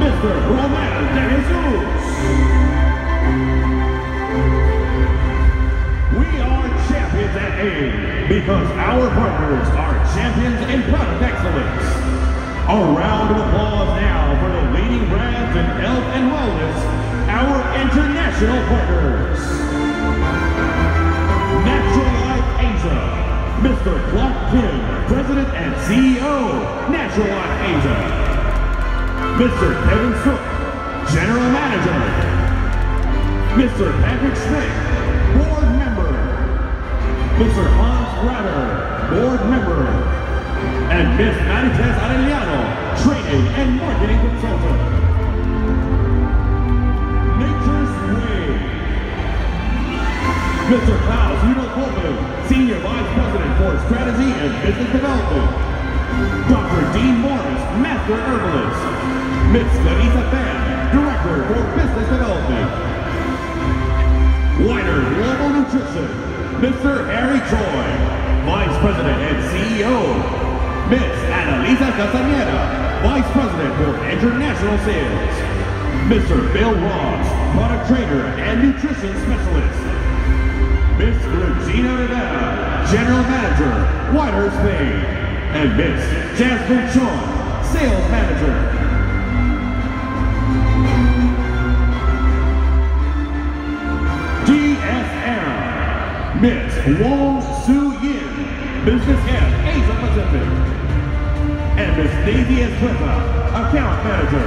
Mr. Romero de Jesus. We are champions at AIM because our partners are champions in product excellence. A round of applause now for the leading brands in health and wellness, our international partners. Natural Life Asia, Mr. Clark Kim, President and CEO, Natural Life Asia. Mr. Kevin Sook, General Manager. Mr. Patrick Schmidt, Board Member. Mr. Hans Gratter, Board Member. And Ms. Marites Arellano, Training and Marketing Consultant. Nature's Way. Mr. Klaus Udo-Colvin, Senior Vice President for Strategy and Business Development. Dr. Dean Morris, Master Herbalist. Ms. Larissa Pham, Director for Business Development. Wider Global Nutrition, Mr. Harry Choi, Vice President and CEO. Ms. Annalisa Castaneda, Vice President for International Sales. Mr. Bill Ross, Product Trainer and Nutrition Specialist. Ms. Regina Rivera, General Manager, Wider Spain. And Ms. Jasmine Chong, Sales Manager. DSM, Ms. Wong Soo Yin, Business Head, Asia Pacific. And Ms. Daisy Espressa, Account Manager.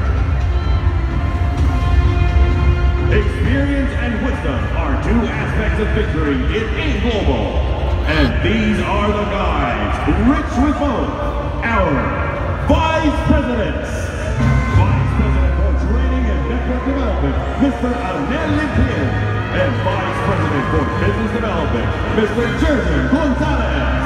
Experience and wisdom are two aspects of victory in AIM Global. And these are the guys, rich with both. Our Vice Presidents. Vice President for Training and Network Development, Mr. Anel Limpin. And Vice President for Business Development, Mr. Jergen Gonzalez.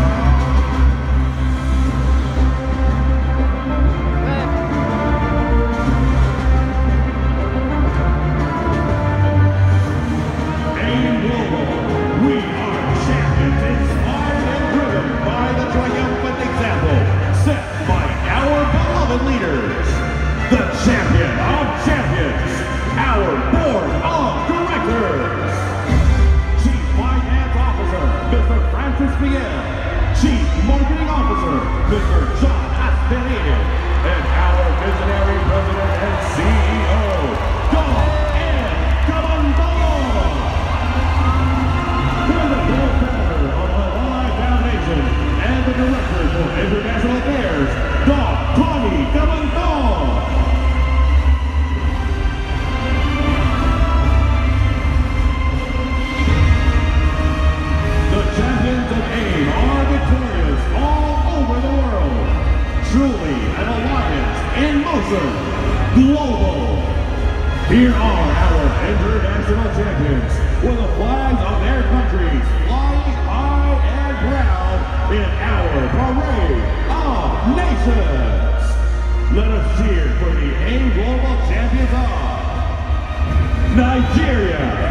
Leaders, the champion of champions, our board of directors, Chief Finance Officer, Mr. Francis Fiel, Chief Marketing Officer, Mr. John Aspirine, and our visionary President and CEO, Don N. Cabandolo. We're the board founder of the Ally Foundation and the Director for International Affairs, Don Tony Cabandolo. The champions of AIM are victorious all over the world. Truly an alliance in motion. Global. Here are our international champions with the flags of their countries flying high and proud in our parade of nations. Let us cheer for the AIM Global Champions of Nigeria.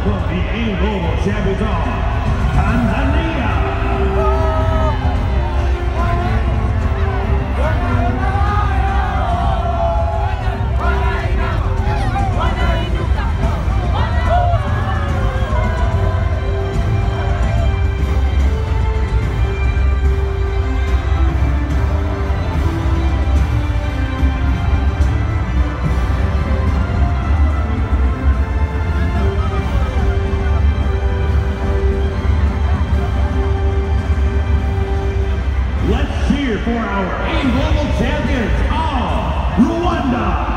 welcome the AIM Global Champions of Tanzania. For our AIM Global Champions of Rwanda.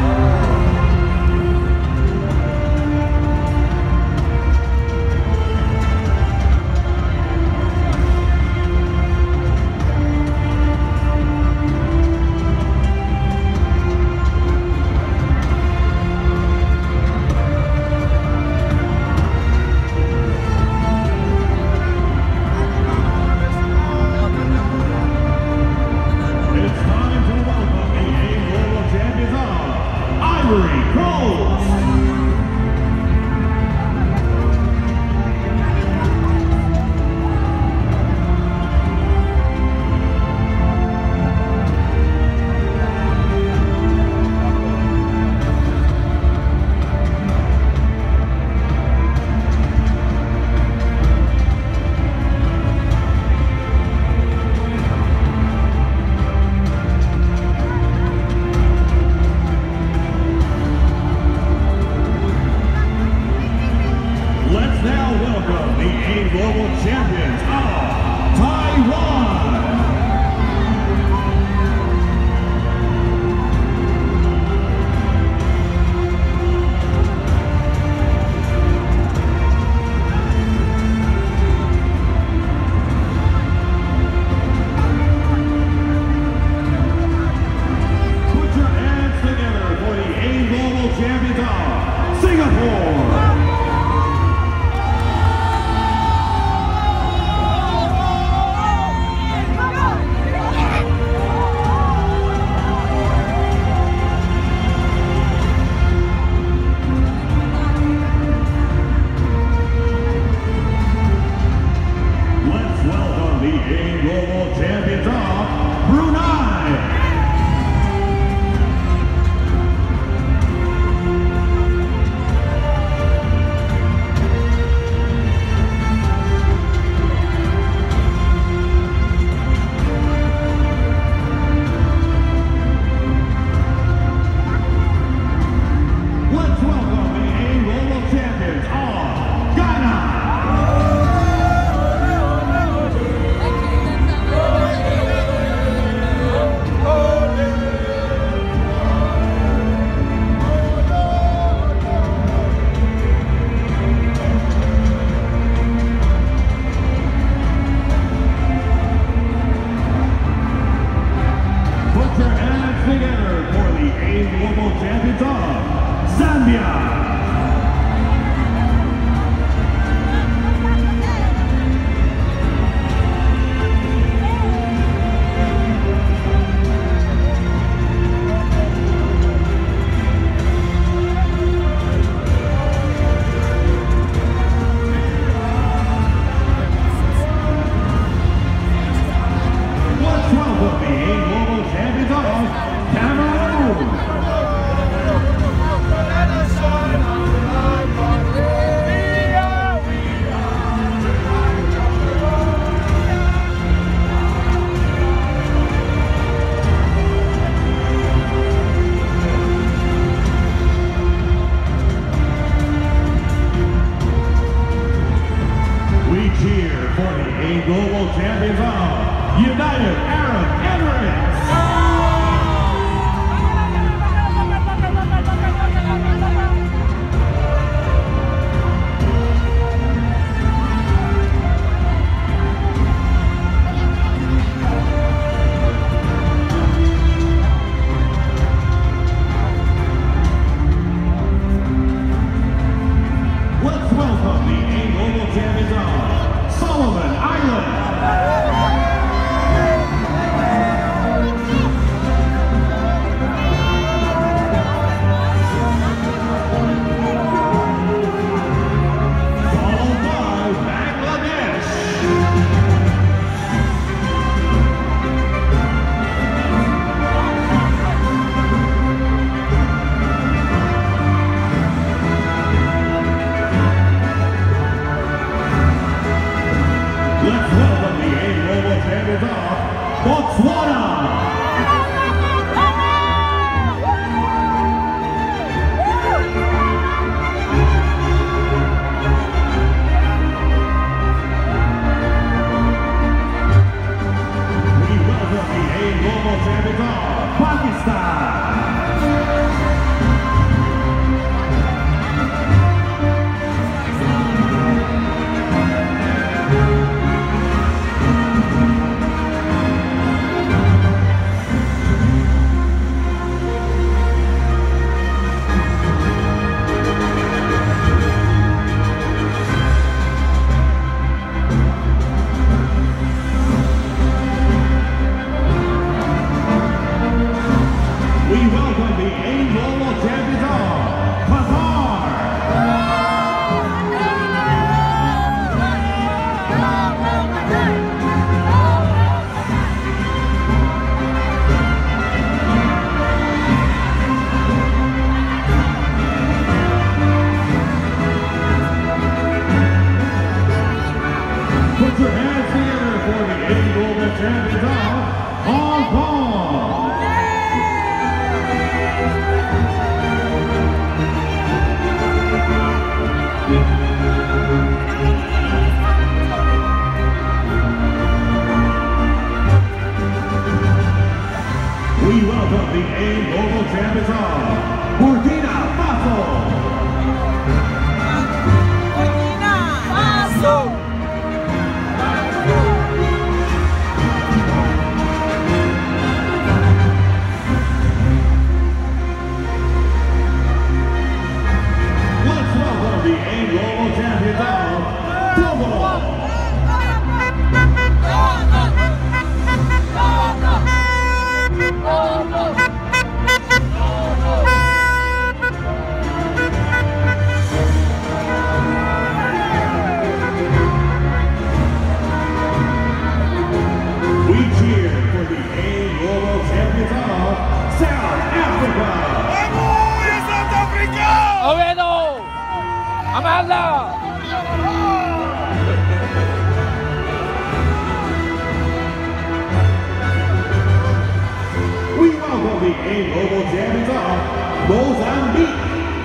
Global Champions of Taiwan. Put your hands together for the AIM Global Champions of Singapore. Global Champions of Brunei. Let's welcome the AIM Global Champions of Ghana. Together for the AIM Global Champions of Zambia. Let's welcome the AIM Global Champions of Cameroon. We cheer for the AIM Global Champions of United Arab Emirates. Let's welcome the AIM Global Champions of Solomon Islands. We welcome the A Global Champions of Mozambique.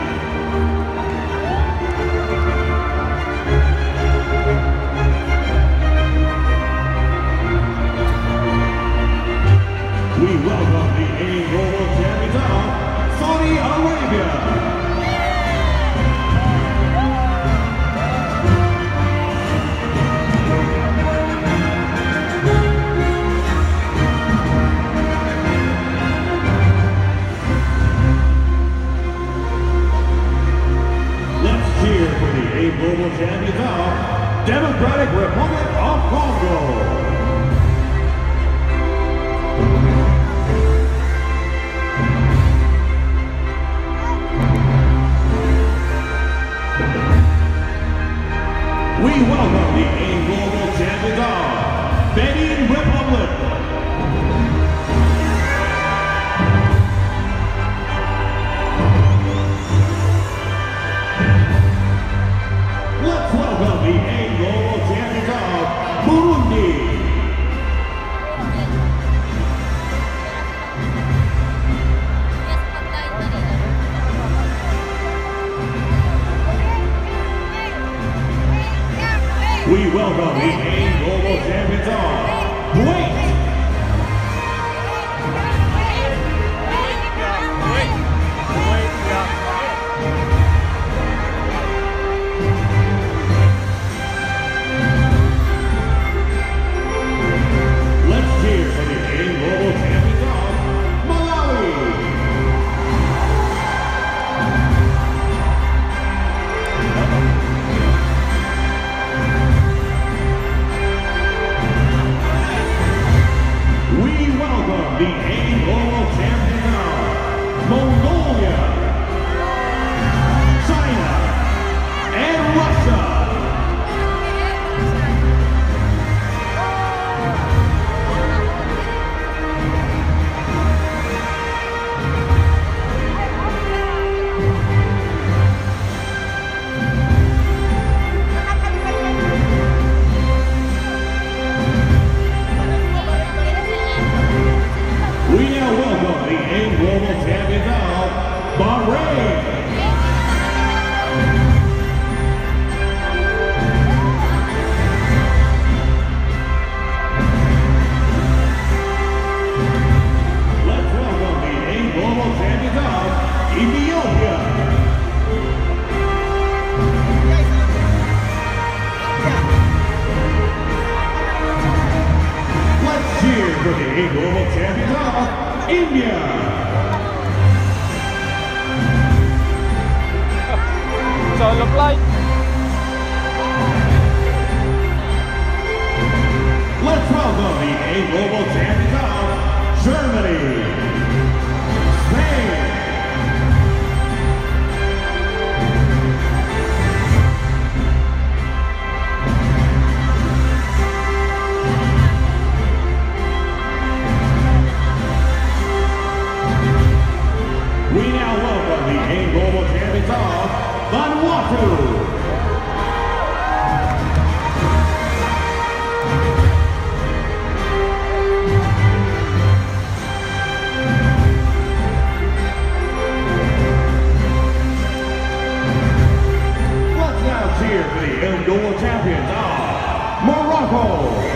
We welcome the A Global Champions of Saudi Arabia. Global Champions of Democratic Republic of Congo. We welcome the A Global Champions of Benin Republic. Welcome the A Global Champions of Burundi. We welcome the A Global Champions of Kuwait. The A Global Champions of Mongolia, China, and Russia. We now welcome the A Global Champions of Bahrain. Let's welcome the A Global Champions of Ethiopia. Let's cheer for the A Global Champions of India. Solo flight. Let's welcome the A Global Champions of Germany, Spain, we now welcome the A Global Champions of Vanuatu. Let's now cheer for the A Global Champions of Morocco.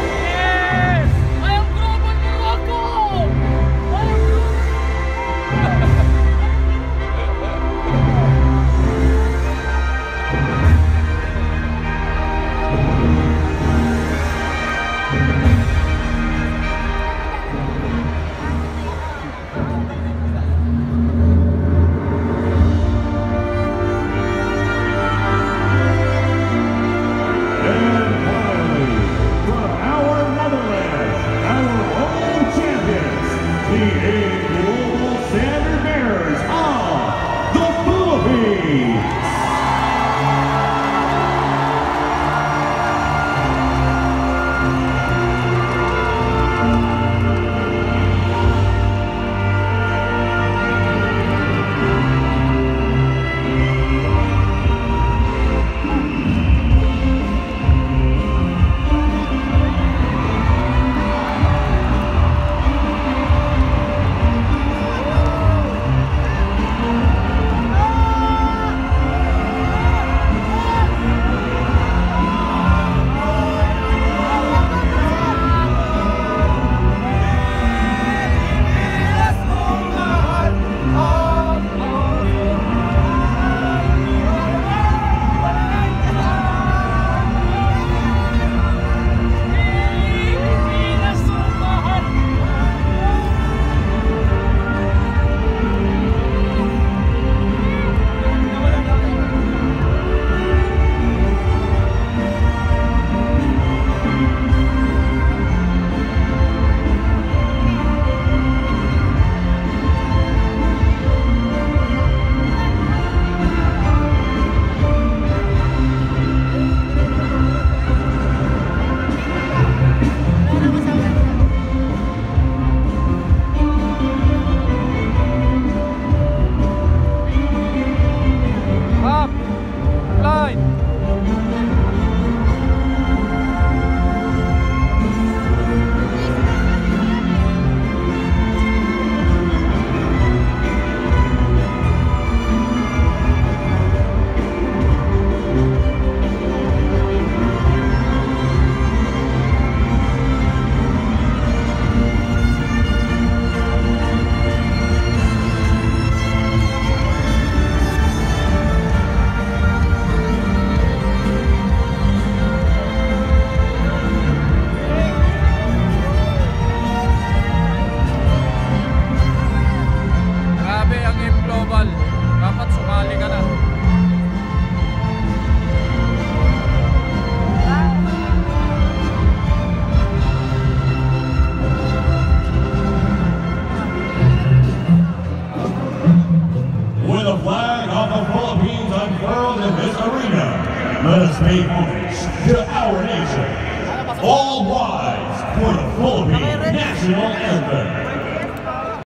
Let us pay homage to our nation. All rise for the Philippine National Anthem.